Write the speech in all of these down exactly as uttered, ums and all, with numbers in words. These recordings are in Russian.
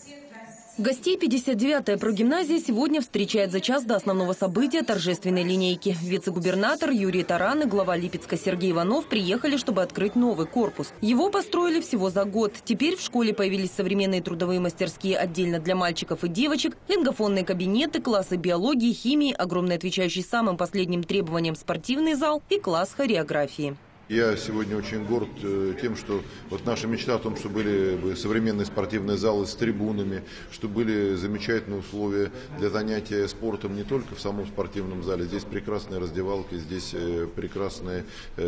Гостей пятьдесят девятая прогимназия сегодня встречает за час до основного события торжественной линейки. Вице-губернатор Юрий Таран и глава Липецка Сергей Иванов приехали, чтобы открыть новый корпус. Его построили всего за год. Теперь в школе появились современные трудовые мастерские отдельно для мальчиков и девочек, лингофонные кабинеты, классы биологии, химии, огромный отвечающий самым последним требованиям спортивный зал и класс хореографии. Я сегодня очень горд тем, что вот наша мечта о том, что были бы современные спортивные залы с трибунами, что были замечательные условия для занятия спортом не только в самом спортивном зале. Здесь прекрасные раздевалки, здесь прекрасные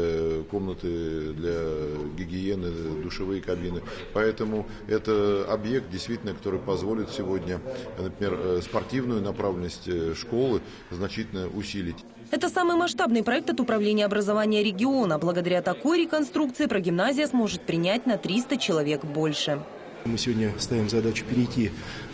комнаты для гигиены, душевые кабины. Поэтому это объект, действительно, который позволит сегодня, например, спортивную направленность школы значительно усилить. Это самый масштабный проект от Управления образования региона. Благодаря такой реконструкции прогимназия сможет принять на триста человек больше. Мы сегодня ставим задачу перейти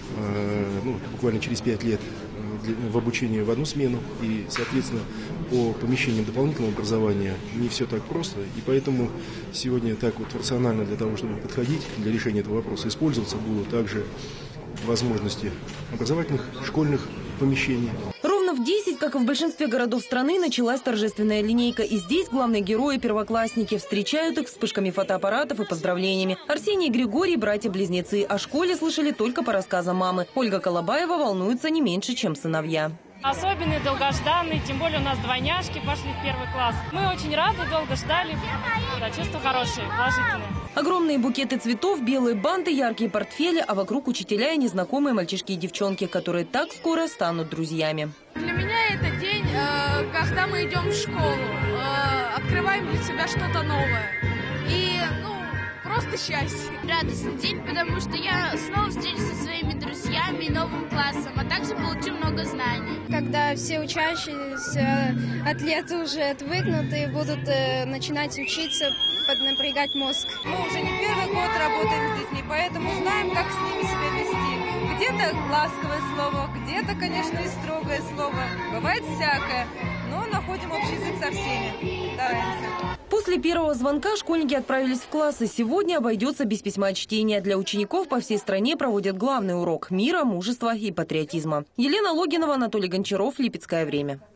ну, буквально через пять лет в обучение в одну смену. И, соответственно, по помещениям дополнительного образования не все так просто. И поэтому сегодня так вот рационально для того, чтобы подходить для решения этого вопроса, использоваться будут также возможности образовательных школьных помещений. Ровно в десять, как и в большинстве городов страны, началась торжественная линейка. И здесь главные герои – первоклассники. Встречают их вспышками фотоаппаратов и поздравлениями. Арсений и Григорий – братья-близнецы. О школе слышали только по рассказам мамы. Ольга Колобаева волнуется не меньше, чем сыновья. Особенный, долгожданный, тем более у нас двойняшки пошли в первый класс. Мы очень рады, долго ждали. Да, чувства хорошие, положительные. Огромные букеты цветов, белые банты, яркие портфели, а вокруг учителя и незнакомые мальчишки и девчонки, которые так скоро станут друзьями. Для меня это день, когда мы идем в школу, открываем для себя что-то новое. И, ну, просто счастье. Радостный день, потому что я снова встречусь со своими друзьями и новым классом, а также получу много знаний. Когда все учащиеся атлеты уже отвыкнут и будут э, начинать учиться, поднапрягать мозг. Мы уже не первый год работаем с детьми, поэтому знаем, как с ними себя вести. Где-то ласковое слово, где-то, конечно, и строгое слово. Бывает всякое, но находим общий язык со всеми. Стараемся. После первого звонка школьники отправились в классы. Сегодня обойдется без письма чтения. Для учеников по всей стране проводят главный урок – мира, мужества и патриотизма. Елена Логинова, Анатолий Гончаров, Липецкое время.